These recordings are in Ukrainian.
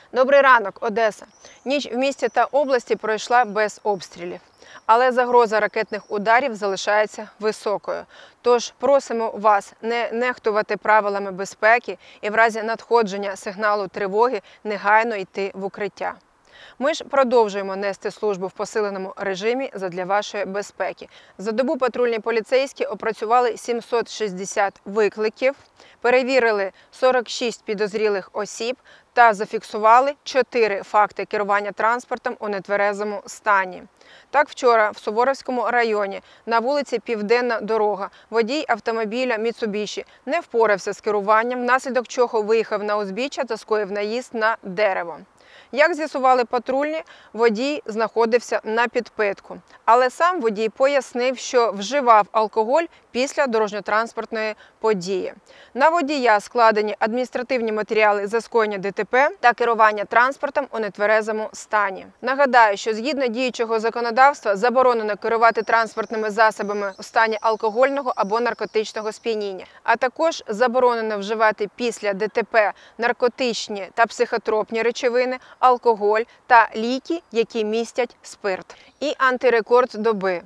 Добрий ранок, Одеса. Ніч в місті та області пройшла без обстрілів. Але загроза ракетних ударів залишається високою. Тож просимо вас не нехтувати правилами безпеки і в разі надходження сигналу тривоги негайно йти в укриття. Ми ж продовжуємо нести службу в посиленому режимі задля вашої безпеки. За добу патрульні поліцейські опрацювали 760 викликів, перевірили 46 підозрілих осіб та зафіксували 4 факти керування транспортом у нетверезому стані. Так, вчора в Суворовському районі на вулиці Південна Дорога водій автомобіля Mitsubishi не впорався з керуванням, внаслідок чого виїхав на узбіччя та скоїв наїзд на дерево. Як з'ясували патрульні, водій знаходився на підпитку. Але сам водій пояснив, що вживав алкоголь після дорожньо-транспортної події. На водія складені адміністративні матеріали за скоєння ДТП та керування транспортом у нетверезому стані. Нагадаю, що згідно діючого законодавства заборонено керувати транспортними засобами у стані алкогольного або наркотичного сп'яніння, а також заборонено вживати після ДТП наркотичні та психотропні речовини, алкоголь та ліки, які містять спирт. І антирекорд доби.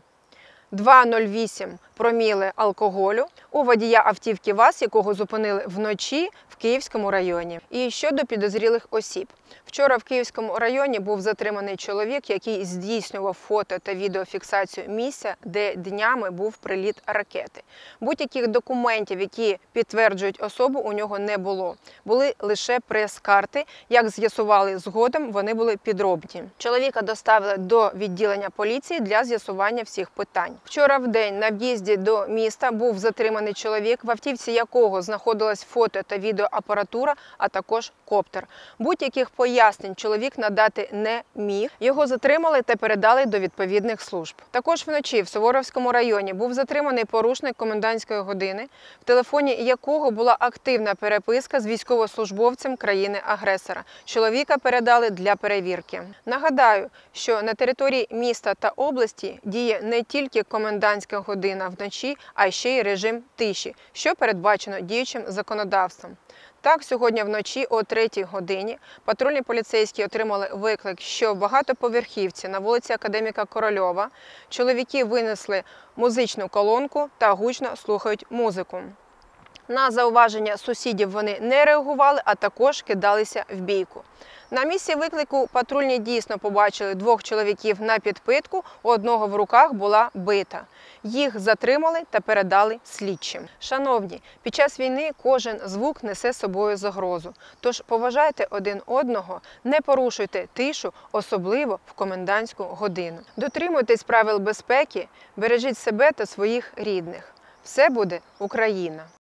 2,08 проміли алкоголю у водія автівки ВАЗ, якого зупинили вночі в Київському районі. І щодо підозрілих осіб. Вчора в Київському районі був затриманий чоловік, який здійснював фото та відеофіксацію місця, де днями був приліт ракети. Будь-яких документів, які підтверджують особу, у нього не було. Були лише прес-карти. Як з'ясували згодом, вони були підробні. Чоловіка доставили до відділення поліції для з'ясування всіх питань. Вчора в день на в'їзді до міста був затриманий чоловік, в автівці якого знаходилась фото та відеоапаратура, а також коптер. Будь-яких пояснень чоловік надати не міг. Його затримали та передали до відповідних служб. Також вночі в Суворовському районі був затриманий порушник комендантської години, в телефоні якого була активна переписка з військовослужбовцем країни-агресора. Чоловіка передали для перевірки. Нагадаю, що на території міста та області діє не тільки комендантська година вночі, а ще й режим тиші, що передбачено діючим законодавством. Так, сьогодні вночі о 3-й годині патрульні поліцейські отримали виклик, що в багатоповерхівці на вулиці Академіка Корольова чоловіки винесли музичну колонку та гучно слухають музику. На зауваження сусідів вони не реагували, а також кидалися в бійку. На місці виклику патрульні дійсно побачили 2 чоловіків на підпитку, у одного в руках була бита. Їх затримали та передали слідчим. Шановні, під час війни кожен звук несе з собою загрозу. Тож поважайте один одного, не порушуйте тишу, особливо в комендантську годину. Дотримуйтесь правил безпеки, бережіть себе та своїх рідних. Все буде Україна!